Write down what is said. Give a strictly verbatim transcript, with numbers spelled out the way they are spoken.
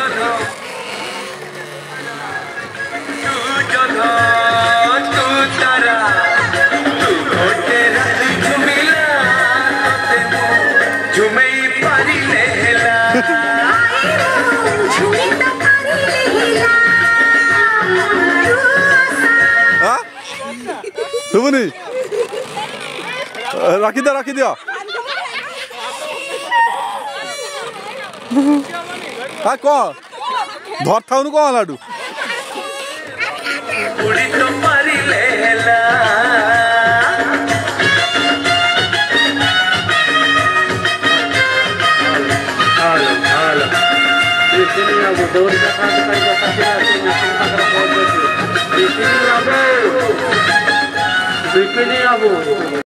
শুভনি রাখি দে রাখি দিও আ ক ধর থাউনু ক লাডু উড়ি তো পারিলে হেলা হালো হালো ini abu daun jahat kai jahat ini nasi makan bodoh ini abu ini abu